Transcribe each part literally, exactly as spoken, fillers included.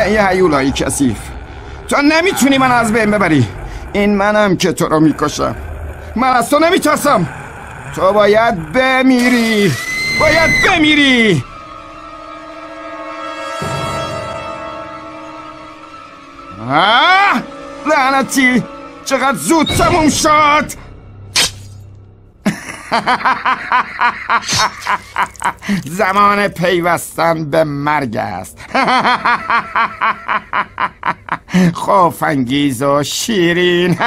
یه هیولایی کثیف، تو نمیتونی من از بین ببری. این منم که تو رو میکشم. من از تو نمیترسم. تو باید بمیری، باید بمیری. آه لعنتی، چقدر زود تموم شد. زمان پیوستن به مرگ است. خوف انگیز و شیرین.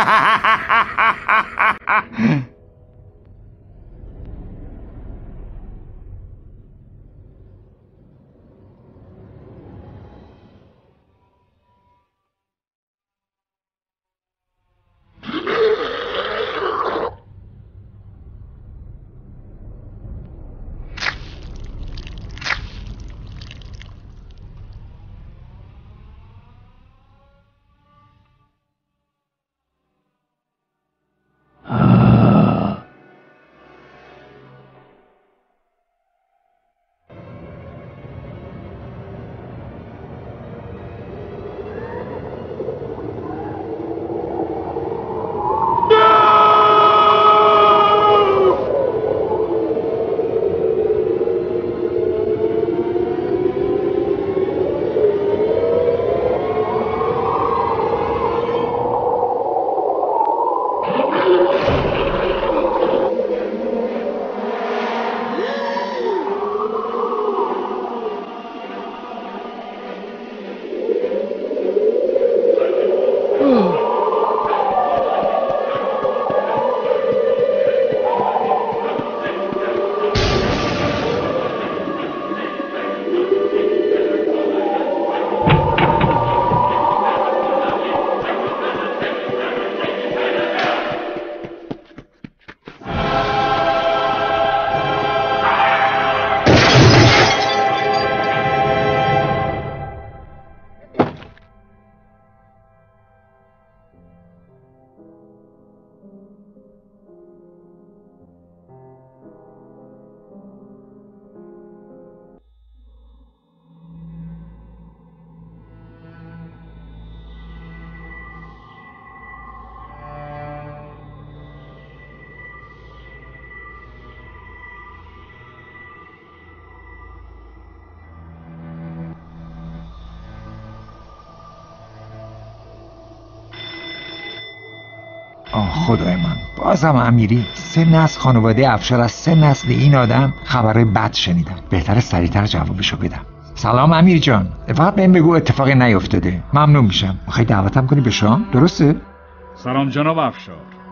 آه خدای من، بازم امیری. سه نسل خانواده افشار از سه نسل این آدم خبرهای بد شنیدم. بهتره سریعتر جوابشو بدم. سلام امیر جان، فقط بهم بگو اتفاقی نیفتاده، ممنون میشم. میخوای دعوتم کنی به شام، درسته؟ سلام جناب افشار.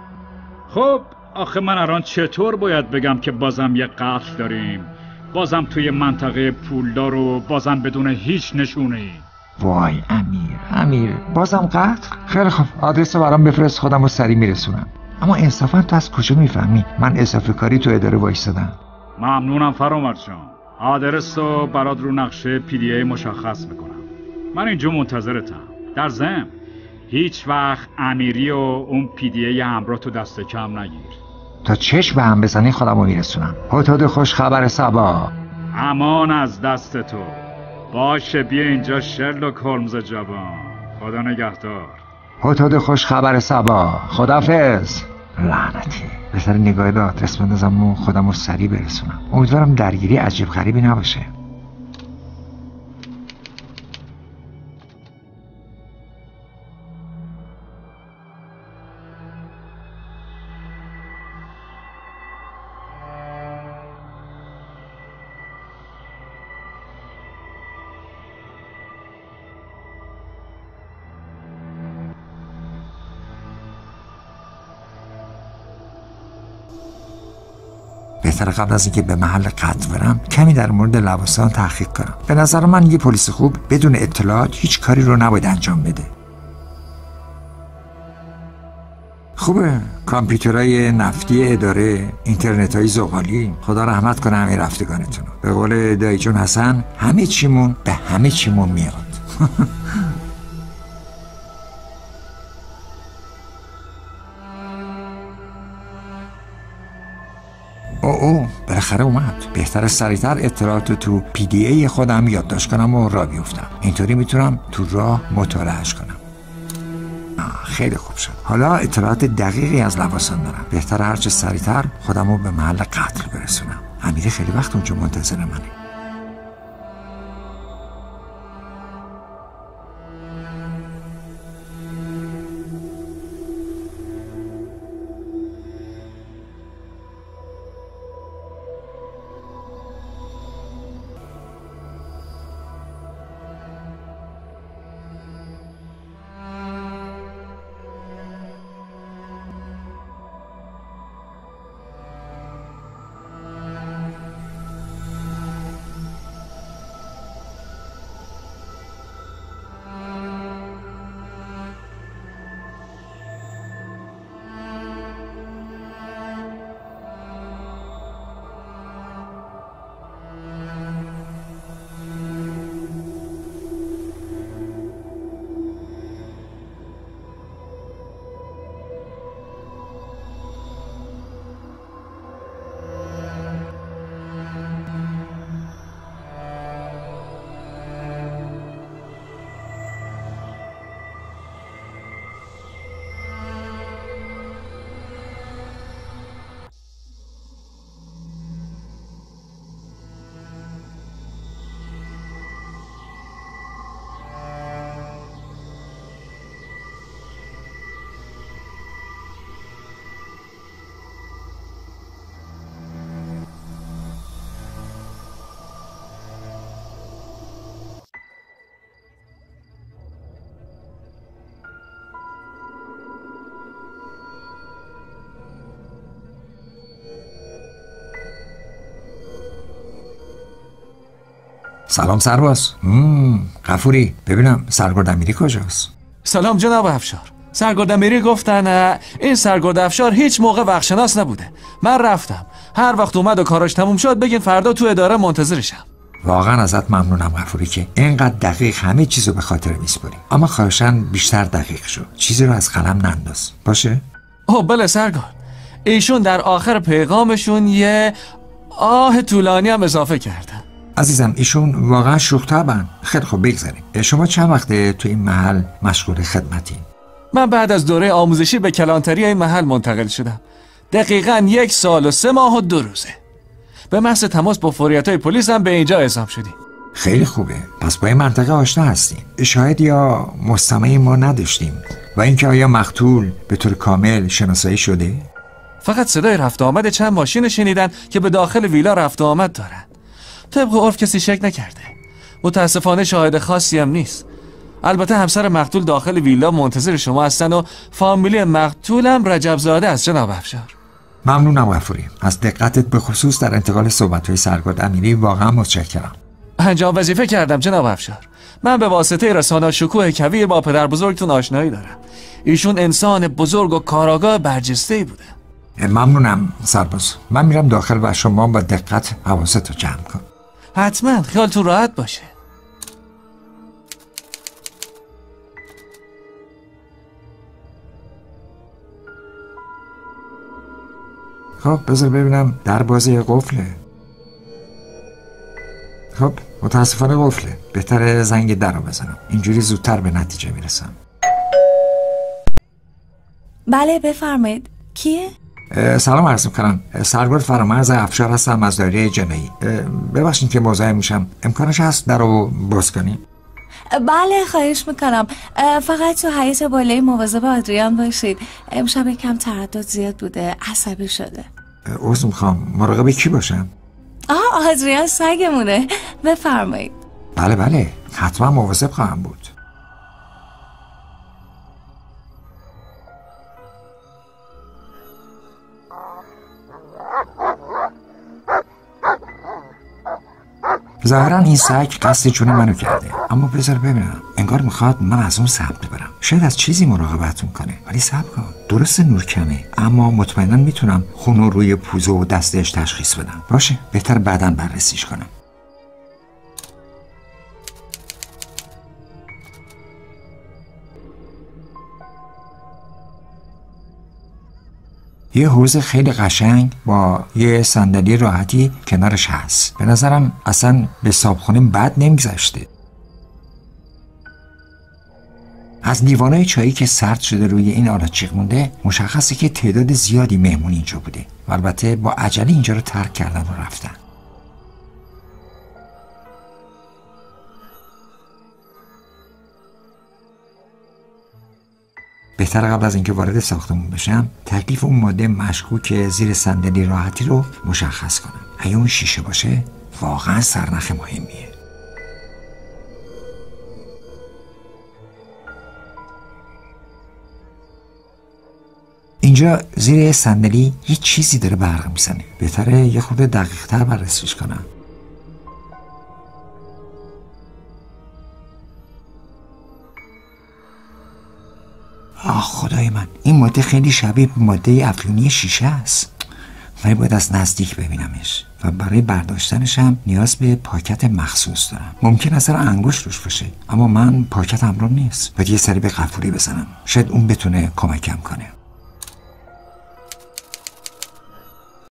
خب آخه من الان چطور باید بگم که بازم یه قتل داریم، بازم توی منطقه پولدار و بازم بدون هیچ نشونه‌ای؟ وای امیر، امیر بازم قتل؟ خیلی خوب، آدرس رو برام بفرست، خودم رو سریع میرسونم. اما انصافا تو از کجا میفهمی من اضافه کاری تو اداره وایسادم؟ ممنونم فرامرد جان. آدرس رو برات رو نقشه پی دی ای مشخص میکنم. من اینجا منتظرتم. در ضمن هیچ وقت امیری و اون پی دی ای همراه تو دست کم نگیر. تا چشم به هم بزنی خودم رو میرسونم. هتاد خوش خبر صبا. امان از دست تو. باشه بیا اینجا شرلوک هولمز جوان. خدا نگهدار. هتاد خوش خبر صبا. خدافظ. لعنتی، بهتر نگاهی به آدرس بندازم و خودم رو سریع برسونم. امیدوارم درگیری عجیب غریبی نباشه. بهتره قبل از اینکه به محل قتل برم کمی در مورد لواسان تحقیق کنم. به نظر من یه پلیس خوب بدون اطلاعات هیچ کاری رو نباید انجام بده. خوبه، کامپیوترهای نفتی اداره، اینترنت‌های زغالی، خدا رحمت کنه همه رفتگانتون. به قول دایی جون حسن، همه چیمون به همه چیمون میاد. او او بالاخره اومد. بهتره سریعتر اطلاعات تو پی دی ای خودم یادداشت کنم و راه بیفتم. اینطوری میتونم تو راه مطالعهش کنم. آه خیلی خوب شد. حالا اطلاعات دقیقی از لواسان دارم. بهتره هرچه سریعتر خودم رو به محل قتل برسونم. امیری خیلی وقت اونجا منتظر منه. سلام سرباز. مم. غفوری ببینم سرگرد امیری کجاست؟ سلام جناب افشار. سرگرد امیری گفتن این سرگرد افشار هیچ موقع وقتشناس نبوده. من رفتم، هر وقت اومد و کاراش تموم شد بگین فردا تو اداره منتظرشم. واقعا ازت ممنونم غفوری که اینقدر دقیق همه چیزو به خاطر میسپاری. اما خواهشاً بیشتر دقیق شو. چیزی رو از قلم ننداز. باشه؟ اوه بله سرگرد. ایشون در آخر پیغامشون یه آه طولانی هم اضافه کردن. عزیزم ایشون واقعا شوخ طبعن. خیلی خوب بگذاریم. شما چند وقته تو این محل مشغول خدمتین؟ من بعد از دوره آموزشی به کلانتری این محل منتقل شدم. دقیقاً یک سال و سه ماه و دو روزه. به محض تماس با فوریت‌های پلیس هم به اینجا اعزام شدیم. خیلی خوبه. پس با این منطقه آشنا هستیم. شاید یا مستمعی ما نداشتیم و اینکه آیا مقتول به طور کامل شناسایی شده؟ فقط صدای رفت آمد چند ماشین شنیدن که به داخل ویلا رفت آمد دارن. طبق عرف کسی شک نکرده. متاسفانه شاهد خاصی هم نیست. البته همسر مقتول داخل ویلا منتظر شما هستن و فامیلی مقتول هم رجب زاده است جناب افشار. ممنونم غفوری. از دقتت به خصوص در انتقال صحبت‌های سرگرد امیری واقعا متشکرم. انجام وظیفه کردم جناب افشار. من به واسطه رسانه شکوه کویر با پدر بزرگتون آشنایی دارم. ایشون انسان بزرگ و کاراگاه برجسته‌ای بوده. ممنونم سرباز. من میرم داخل و شما با دقت حواستو جمع کن. حتما خیالتون راحت باشه. خب بذار ببینم در بازی قفله. خب متاسفانه قفله. بهتره زنگ در رو بزنم. اینجوری زودتر به نتیجه میرسم. بله بفرمایید. کیه؟ سلام عرض میکنم. سرگرد فرامرز افشار هستم از دایره جنایی. ببخشید که مزاحم میشم. امکانش هست در رو باز کنی؟ بله خواهش میکنم. فقط تو حیاط بالای مواظب آدریان باشید. امشب کم تردد زیاد بوده، عصبی شده. عذر میخوام. مراقب کی باشم؟ آه آدریان سگمونه. بفرمایید. بله بله حتما مواظب خواهم بود. ظاهرا این سگ قصد جون منو کرده، اما بذار ببینم. انگار میخواد من از اون صبر برم. شاید از چیزی مراقبت کنه، ولی صبر کن. درسته نور کمه، اما مطمئنا میتونم خونو روی پوزه و دستش تشخیص بدم. باشه بهتر بعداً بررسیش کنم. یه حوض خیلی قشنگ با یه صندلی راحتی کنارش هست. به نظرم اصلا به صابخونه بد نمیگذشته. از لیوانای چایی که سرد شده روی این آلاچیق مونده مشخصه که تعداد زیادی مهمون اینجا بوده و البته با عجله اینجا رو ترک کردن و رفتن. بهتر قبل از اینکه وارد ساختمون بشم تکلیف اون ماده مشکوک زیر صندلی راحتی رو مشخص کنم. اگه اون شیشه باشه واقعا سرنخ مهمیه. اینجا زیر صندلی یه چیزی داره برق میزنه. بهتره یه خورده دقیق تر بررسیش کنم. آه خدای من، این ماده خیلی شبیه ماده افیونی شیشه است، ولی باید از نزدیک ببینمش و برای برداشتنش هم نیاز به پاکت مخصوص دارم. ممکن اثر انگشت روش باشه، اما من پاکت همراه نیست. باید یه سری به قفوری بزنم، شاید اون بتونه کمکم کنه.